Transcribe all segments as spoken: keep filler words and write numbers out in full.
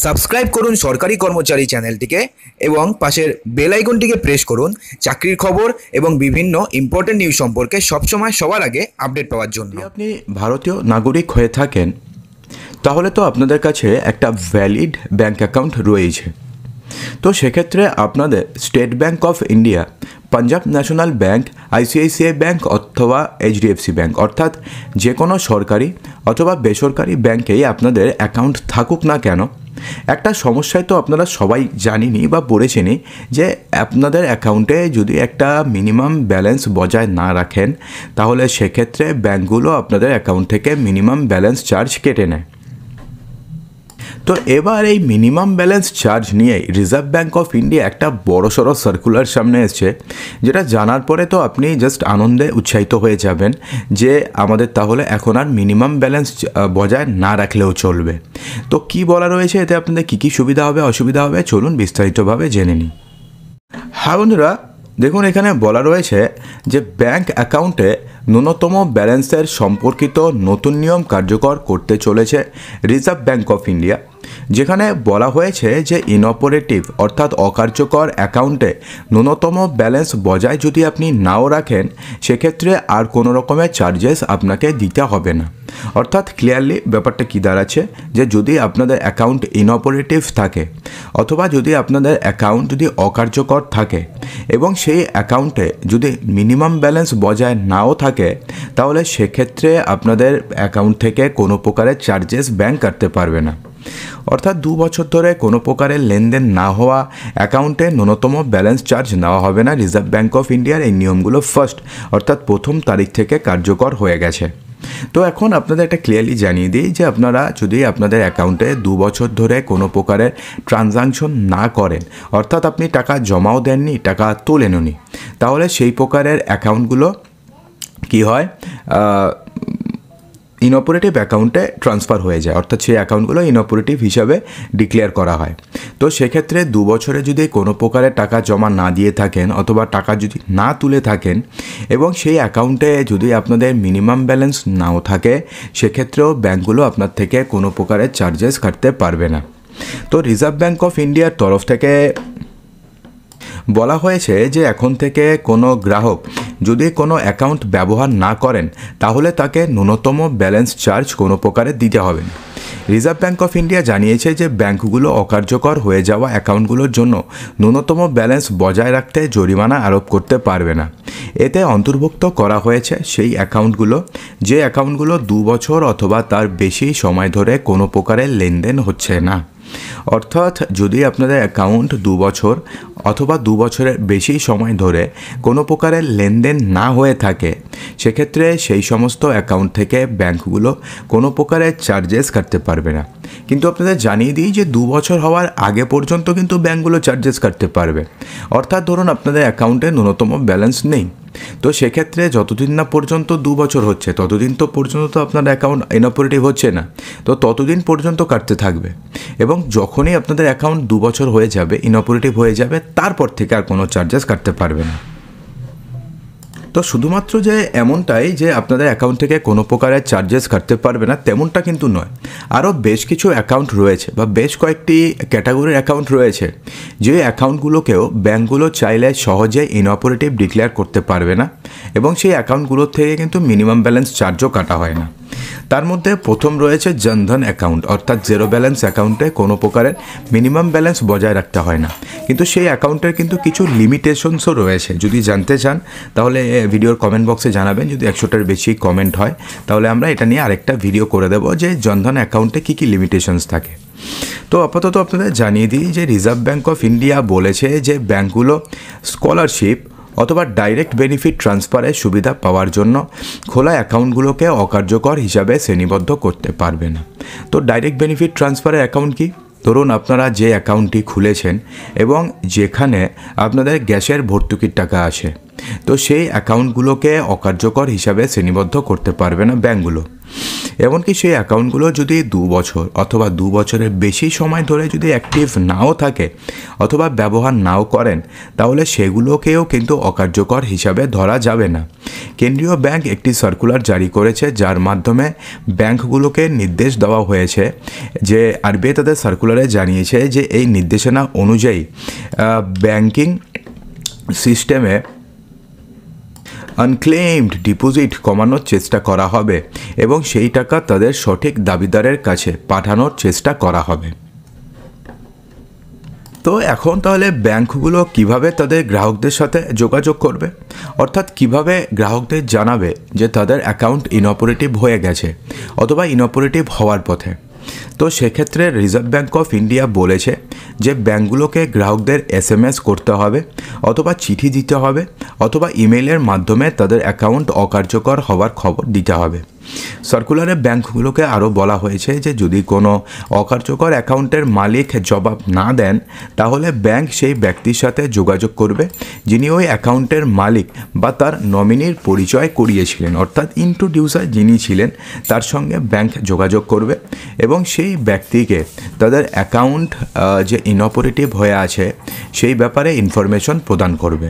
Subscribe করুন সরকারি কর্মচারী চ্যানেলটিকে এবং পাশের বেল আইকনটিকে প্রেস করুন চাকরির খবর এবং বিভিন্ন ইম্পর্টেন্ট নিউজ সম্পর্কে সবসময় সবার আগে আপডেট পাওয়ার জন্য। যদি আপনি ভারতীয় নাগরিক হয়ে থাকেন তাহলে তো আপনাদের কাছে একটা ভ্যালিড ব্যাঙ্ক অ্যাকাউন্ট রয়েছে। তো সেক্ষেত্রে আপনাদের State Bank of India, Punjab national bank, ICICI bank অথবা এইচডিএফসি ব্যাঙ্ক অর্থাৎ যে কোনো সরকারি অথবা বেসরকারি ব্যাঙ্কেই আপনাদের অ্যাকাউন্ট থাকুক না কেন, একটা সমস্যায় তো আপনারা সবাই জানিনি বা পড়েছেনই যে আপনাদের অ্যাকাউন্টে যদি একটা মিনিমাম ব্যালেন্স বজায় না রাখেন তাহলে সেক্ষেত্রে ব্যাঙ্কগুলো আপনাদের অ্যাকাউন্ট থেকে মিনিমাম ব্যালেন্স চার্জ কেটে নেয়। তো এবার এই মিনিমাম ব্যালেন্স চার্জ নিয়ে রিজার্ভ ব্যাঙ্ক অফ ইন্ডিয়া একটা বড়সড় সার্কুলার সামনে এসছে, যেটা জানার পরে তো আপনি জাস্ট আনন্দে উৎসাহিত হয়ে যাবেন যে আমাদের তাহলে এখন আর মিনিমাম ব্যালেন্স বজায় না রাখলেও চলবে। তো কি বলা রয়েছে এতে আপনাদের কী কী সুবিধা হবে অসুবিধা হবে চলুন বিস্তারিতভাবে জেনে নিই। হ্যাঁ বন্ধুরা, দেখুন এখানে বলা রয়েছে যে ব্যাঙ্ক অ্যাকাউন্টে ন্যূনতম ব্যালেন্সের সম্পর্কিত নতুন নিয়ম কার্যকর করতে চলেছে রিজার্ভ ব্যাঙ্ক অফ ইন্ডিয়া, যেখানে বলা হয়েছে যে ইনঅপারেটিভ অর্থাৎ অকার্যকর অ্যাকাউন্টে ন্যূনতম ব্যালেন্স বজায় যদি আপনি নাও রাখেন সেক্ষেত্রে আর কোনো রকমের চার্জেস আপনাকে দিতে হবে না। অর্থাৎ ক্লিয়ারলি ব্যাপারটা কী দাঁড়াচ্ছে যে যদি আপনাদের অ্যাকাউন্ট ইনঅপারেটিভ থাকে অথবা যদি আপনাদের অ্যাকাউন্ট যদি অকার্যকর থাকে এবং সেই অ্যাকাউন্টে যদি মিনিমাম ব্যালেন্স বজায় নাও থাকে তাহলে সেক্ষেত্রে আপনাদের অ্যাকাউন্ট থেকে কোনো প্রকারের চার্জেস ব্যাঙ্ক কাটতে পারবে না। অর্থাৎ দু বছর ধরে কোনো প্রকারের লেনদেন না হওয়া অ্যাকাউন্টে ন্যূনতম ব্যালেন্স চার্জ নেওয়া হবে না। রিজার্ভ ব্যাঙ্ক অফ ইন্ডিয়ার এই নিয়মগুলো ফার্স্ট অর্থাৎ প্রথম তারিখ থেকে কার্যকর হয়ে গেছে। তো এখন আপনাদের একটা ক্লিয়ারলি জানিয়ে দিই যে আপনারা যদি আপনাদের অ্যাকাউন্টে দু বছর ধরে কোনো প্রকারের ট্রানজাকশন না করেন, অর্থাৎ আপনি টাকা জমাও দেননি টাকা তোলেননি, তাহলে সেই প্রকারের অ্যাকাউন্টগুলো কি হয় ইনঅপারেটিভ অ্যাকাউন্টে ট্রান্সফার হয়ে যায়, অর্থাৎ সেই অ্যাকাউন্টগুলো ইনঅপারেটিভ হিসাবে ডিক্লেয়ার করা হয়। তো সেক্ষেত্রে দু বছরে যদি কোনো প্রকারের টাকা জমা না দিয়ে থাকেন অথবা টাকা যদি না তুলে থাকেন এবং সেই অ্যাকাউন্টে যদি আপনাদের মিনিমাম ব্যালেন্স নাও থাকে সেক্ষেত্রেও ব্যাঙ্কগুলো আপনার থেকে কোনো প্রকারের চার্জেস কাটতে পারবে না। তো রিজার্ভ ব্যাঙ্ক অফ ইন্ডিয়ার তরফ থেকে বলা হয়েছে যে এখন থেকে কোনো গ্রাহক যদি কোনো অ্যাকাউন্ট ব্যবহার না করেন তাহলে তাকে ন্যূনতম ব্যালেন্স চার্জ কোনো প্রকারে দিতে হবে না। রিজার্ভ ব্যাঙ্ক অফ ইন্ডিয়া জানিয়েছে যে ব্যাঙ্কগুলো অকার্যকর হয়ে যাওয়া অ্যাকাউন্টগুলোর জন্য ন্যূনতম ব্যালেন্স বজায় রাখতে জরিমানা আরোপ করতে পারবে না। এতে অন্তর্ভুক্ত করা হয়েছে সেই অ্যাকাউন্টগুলো যে অ্যাকাউন্টগুলো দু বছর অথবা তার বেশি সময় ধরে কোনো প্রকারের লেনদেন হচ্ছে না। অর্থাৎ যদি আপনাদের অ্যাকাউন্ট দু বছর অথবা দু বছরের বেশি সময় ধরে কোনো প্রকারের লেনদেন না হয়ে থাকে সেক্ষেত্রে সেই সমস্ত অ্যাকাউন্ট থেকে ব্যাঙ্কগুলো কোনো প্রকারের চার্জেস কাটতে পারবে না। কিন্তু আপনাদের জানিয়ে দিই যে দু বছর হওয়ার আগে পর্যন্ত কিন্তু ব্যাঙ্কগুলো চার্জেস কাটতে পারবে। অর্থাৎ ধরুন আপনাদের অ্যাকাউন্টে ন্যূনতম ব্যালেন্স নেই, তো সেক্ষেত্রে যতদিন না পর্যন্ত দু বছর হচ্ছে ততদিন তো পর্যন্ত তো আপনার অ্যাকাউন্ট ইনঅপারেটিভ হচ্ছে না, তো ততদিন পর্যন্ত কাটতে থাকবে এবং যখনই আপনাদের অ্যাকাউন্ট দু বছর হয়ে যাবে ইনঅপারেটিভ হয়ে যাবে তারপর থেকে আর কোনো চার্জেস কাটতে পারবে না। তো শুধুমাত্র যে এমনটাই যে আপনাদের অ্যাকাউন্ট থেকে কোনো প্রকারের চার্জেস কাটতে পারবে না তেমনটা কিন্তু নয়, আরও বেশ কিছু অ্যাকাউন্ট রয়েছে বা বেশ কয়েকটি ক্যাটাগরির অ্যাকাউন্ট রয়েছে যে অ্যাকাউন্টগুলোকেও ব্যাঙ্কগুলো চাইলে সহজে ইনঅপারেটিভ ডিক্লেয়ার করতে পারবে না এবং সেই অ্যাকাউন্টগুলোর থেকে কিন্তু মিনিমাম ব্যালেন্স চার্জও কাটা হয় না। তার মধ্যে প্রথম রয়েছে জনধন অ্যাকাউন্ট, অর্থাৎ জিরো ব্যালেন্স অ্যাকাউন্টে কোনো প্রকারের মিনিমাম ব্যালেন্স বজায় রাখতে হয় না, কিন্তু সেই অ্যাকাউন্টের কিন্তু কিছু লিমিটেশনসও রয়েছে। যদি জানতে চান তাহলে ভিডিওর কমেন্ট বক্সে জানাবেন, যদি একশোটার বেশি কমেন্ট হয় তাহলে আমরা এটা নিয়ে আরেকটা ভিডিও করে দেবো যে জনধন অ্যাকাউন্টে কী কী লিমিটেশনস থাকে। তো আপাতত আপনাদের জানিয়ে দিই যে রিজার্ভ ব্যাঙ্ক অফ ইন্ডিয়া বলেছে যে ব্যাঙ্কগুলো স্কলারশিপ অথবা ডাইরেক্ট বেনিফিট ট্রান্সফারের সুবিধা পাওয়ার জন্য খোলা অ্যাকাউন্টগুলোকে অকার্যকর হিসাবে শ্রেণীবদ্ধ করতে পারবে না। তো ডাইরেক্ট বেনিফিট ট্রান্সফারের অ্যাকাউন্ট কি? ধরুন আপনারা যে অ্যাকাউন্টটি খুলেছেন এবং যেখানে আপনাদের গ্যাসের ভর্তুকির টাকা আসে তো সেই অ্যাকাউন্টগুলোকে অকার্যকর হিসাবে শ্রেণীবদ্ধ করতে পারবে না ব্যাঙ্কগুলো। এমনকি সেই অ্যাকাউন্টগুলো যদি দু বছর অথবা দু বছরের বেশি সময় ধরে যদি অ্যাক্টিভ নাও থাকে অথবা ব্যবহার নাও করেন, তাহলে সেগুলোকেও কিন্তু অকার্যকর হিসাবে ধরা যাবে না। কেন্দ্রীয় ব্যাংক একটি সার্কুলার জারি করেছে, যার মাধ্যমে ব্যাংকগুলোকে নির্দেশ দেওয়া হয়েছে যে আরবিআই তাদের সার্কুলারে জানিয়েছে যে এই নির্দেশনা অনুযায়ী ব্যাংকিং সিস্টেমে আনক্লেইমড ডিপোজিট কমানোর চেষ্টা করা হবে এবং সেই টাকা তাদের সঠিক দাবিদারের কাছে পাঠানোর চেষ্টা করা হবে। তো এখন তাহলে ব্যাংকগুলো কিভাবে তাদের গ্রাহকদের সাথে যোগাযোগ করবে, অর্থাৎ কিভাবে গ্রাহকদের জানাবে যে তাদের অ্যাকাউন্ট ইনঅপারেটিভ হয়ে গেছে অথবা ইনঅপারেটিভ হওয়ার পথে। তো সেক্ষেত্রে রিজার্ভ ব্যাঙ্ক অফ ইন্ডিয়া বলেছে যে ব্যাঙ্কগুলোকে গ্রাহকদের এস এম এস করতে হবে অথবা চিঠি দিতে হবে অথবা ইমেইলের মাধ্যমে তাদের অ্যাকাউন্ট অকার্যকর হওয়ার খবর দিতে হবে। সার্কুলারে ব্যাঙ্কগুলোকে আরও বলা হয়েছে যে যদি কোনো অকার্যকর অ্যাকাউন্টের মালিক জবাব না দেন, তাহলে ব্যাংক সেই ব্যক্তির সাথে যোগাযোগ করবে যিনি ওই অ্যাকাউন্টের মালিক বা তার নমিনির পরিচয় করিয়েছিলেন, অর্থাৎ ইন্ট্রোডিউসার যিনি ছিলেন তার সঙ্গে ব্যাংক যোগাযোগ করবে এবং সেই ব্যক্তিকে তাদের অ্যাকাউন্ট যে ইনঅপারেটিভ হয়ে আছে সেই ব্যাপারে ইনফরমেশন প্রদান করবে।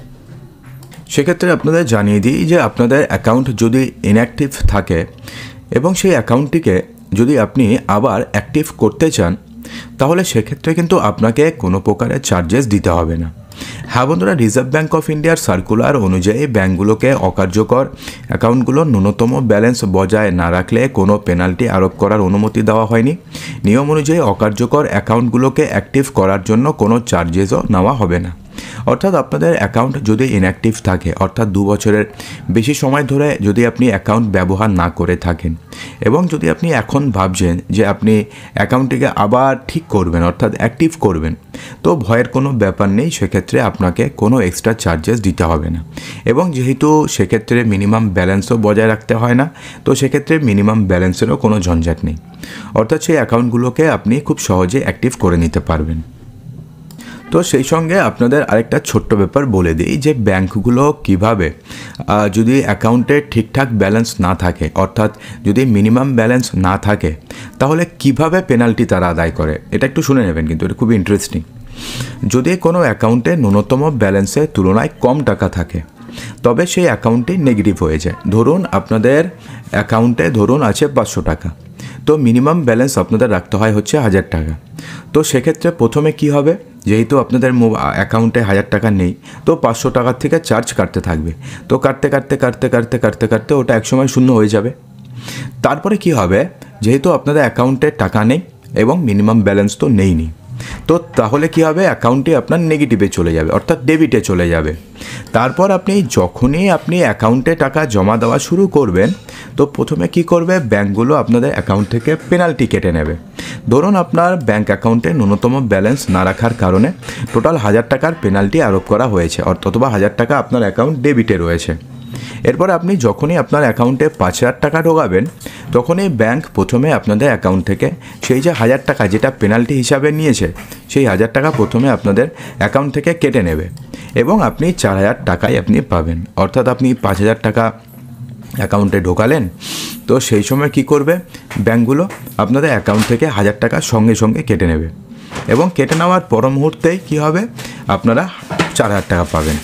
সেক্ষেত্রে আপনাদের জানিয়ে দিই যে আপনাদের অ্যাকাউন্ট যদি ইনঅ্যাক্টিভ থাকে এবং সেই অ্যাকাউন্টটিকে যদি আপনি আবার অ্যাক্টিভ করতে চান, তাহলে সেক্ষেত্রে কিন্তু আপনাকে কোনো প্রকারের চার্জেস দিতে হবে না। হ্যাঁ বন্ধুরা, রিজার্ভ ব্যাঙ্ক অফ ইন্ডিয়ার সার্কুলার অনুযায়ী ব্যাঙ্কগুলোকে অকার্যকর অ্যাকাউন্টগুলোর ন্যূনতম ব্যালেন্স বজায় না রাখলে কোনো পেনাল্টি আরোপ করার অনুমতি দেওয়া হয়নি। নিয়ম অনুযায়ী অকার্যকর অ্যাকাউন্টগুলোকে অ্যাক্টিভ করার জন্য কোনো চার্জেসও নেওয়া হবে না। অর্থাৎ আপনাদের অ্যাকাউন্ট যদি ইনঅ্যাক্টিভ থাকে, অর্থাৎ দু বছরের বেশি সময় ধরে যদি আপনি অ্যাকাউন্ট ব্যবহার না করে থাকেন এবং যদি আপনি এখন ভাবছেন যে আপনি অ্যাকাউন্টটিকে আবার ঠিক করবেন অর্থাৎ অ্যাক্টিভ করবেন, তো ভয়ের কোনো ব্যাপার নেই। সেক্ষেত্রে আপনাকে কোনো এক্সট্রা চার্জেস দিতে হবে না এবং যেহেতু সেক্ষেত্রে মিনিমাম ব্যালেন্সও বজায় রাখতে হয় না, তো সেক্ষেত্রে মিনিমাম ব্যালেন্সেরও কোনো ঝঞ্ঝাট নেই। অর্থাৎ সেই অ্যাকাউন্টগুলোকে আপনি খুব সহজে অ্যাক্টিভ করে নিতে পারবেন। তো সেই সঙ্গে আপনাদের আরেকটা ছোট্ট ব্যাপার বলে দিই যে ব্যাঙ্কগুলো কিভাবে যদি অ্যাকাউন্টে ঠিকঠাক ব্যালেন্স না থাকে, অর্থাৎ যদি মিনিমাম ব্যালেন্স না থাকে, তাহলে কিভাবে পেনাল্টি তারা আদায় করে, এটা একটু শুনে নেবেন, কিন্তু এটা খুবই ইন্টারেস্টিং। যদি কোনো অ্যাকাউন্টে ন্যূনতম ব্যালেন্সের তুলনায় কম টাকা থাকে, তবে সেই অ্যাকাউন্টটি নেগেটিভ হয়ে যায়। ধরুন আপনাদের অ্যাকাউন্টে ধরুন আছে পাঁচশো টাকা, তো মিনিমাম ব্যালেন্স আপনাদের রাখতে হয় হচ্ছে হাজার টাকা। তো সেক্ষেত্রে প্রথমে কি হবে, যেহেতু আপনাদের অ্যাকাউন্টে হাজার টাকা নেই, তো পাঁচশো টাকার থেকে চার্জ কাটতে থাকবে। তো কাটতে কাটতে কাটতে কাটতে কাটতে কাটতে ওটা একসময় শূন্য হয়ে যাবে। তারপরে কি হবে, যেহেতু আপনাদের অ্যাকাউন্টে টাকা নেই এবং মিনিমাম ব্যালেন্স তো নেই নি, তো তাহলে কি হবে, অ্যাকাউন্টটি আপনার নেগেটিভে চলে যাবে অর্থাৎ ডেবিটে চলে যাবে। তারপর আপনি যখনই আপনি অ্যাকাউন্টে টাকা জমা দেওয়া শুরু করবেন, তো প্রথমে কি করবে, ব্যাঙ্কগুলো আপনাদের অ্যাকাউন্ট থেকে পেনাল্টি কেটে নেবে। ধরুন আপনার ব্যাঙ্ক অ্যাকাউন্টে ন্যূনতম ব্যালেন্স না রাখার কারণে টোটাল হাজার টাকার পেনাল্টি আরোপ করা হয়েছে, অথবা হাজার টাকা আপনার অ্যাকাউন্ট ডেবিটে রয়েছে। এরপর আপনি যখনই আপনার অ্যাকাউন্টে পাঁচ হাজার টাকা ঢোকাবেন, তখনই ব্যাংক প্রথমে আপনাদের অ্যাকাউন্ট থেকে সেই যে হাজার টাকা যেটা পেনাল্টি হিসাবে নিয়েছে, সেই হাজার টাকা প্রথমে আপনাদের অ্যাকাউন্ট থেকে কেটে নেবে এবং আপনি চার হাজার টাকাই আপনি পাবেন। অর্থাৎ আপনি পাঁচ হাজার টাকা অ্যাকাউন্টে ঢোকালেন, তো সেই সময় কি করবে, ব্যাঙ্কগুলো আপনাদের অ্যাকাউন্ট থেকে হাজার টাকা সঙ্গে সঙ্গে কেটে নেবে এবং কেটে নেওয়ার পর মুহূর্তেই কী হবে, আপনারা চার হাজার টাকা পাবেন।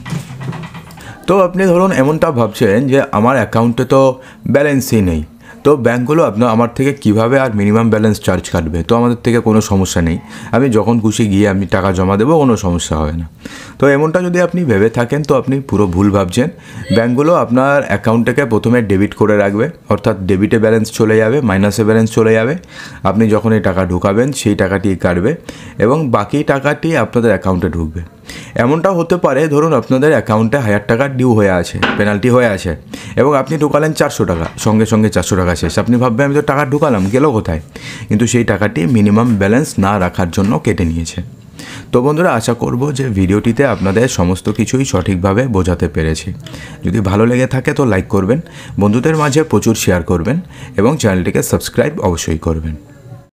তো আপনি ধরুন এমনটা ভাবছেন যে আমার অ্যাকাউন্টে তো ব্যালেন্সই নেই, তো ব্যাঙ্কগুলো আপনার আমার থেকে কিভাবে আর মিনিমাম ব্যালেন্স চার্জ কাটবে, তো আমাদের থেকে কোনো সমস্যা নেই, আমি যখন খুশি গিয়ে আমি টাকা জমা দেবো, কোনো সমস্যা হবে না। তো এমনটা যদি আপনি ভেবে থাকেন, তো আপনি পুরো ভুল ভাবছেন। ব্যাঙ্কগুলো আপনার অ্যাকাউন্টটাকে প্রথমে ডেবিট করে রাখবে, অর্থাৎ ডেবিটে ব্যালেন্স চলে যাবে, মাইনাসে ব্যালেন্স চলে যাবে। আপনি যখন এই টাকা ঢোকাবেন সেই টাকাটি কাটবে এবং বাকি টাকাটি আপনাদের অ্যাকাউন্টে ঢুকবে। এমনটাও হতে পারে, ধরুন আপনাদের অ্যাকাউন্টে হাজার টাকা ডিউ হয়ে আছে, পেনাল্টি হয়ে আছে এবং আপনি ঢোকালেন চারশো টাকা, সঙ্গে সঙ্গে চারশো টাকা শেষ। আপনি ভাববেন আমি তো টাকা ঢোকালাম, গেল কোথায়, কিন্তু সেই টাকাটি মিনিমাম ব্যালেন্স না রাখার জন্য কেটে নিয়েছে। তো বন্ধুরা, আশা করব যে ভিডিওটিতে আপনাদের সমস্ত কিছুই সঠিকভাবে বোঝাতে পেরেছি। যদি ভালো লেগে থাকে তো লাইক করবেন, বন্ধুদের মাঝে প্রচুর শেয়ার করবেন এবং চ্যানেলটিকে সাবস্ক্রাইব অবশ্যই করবেন।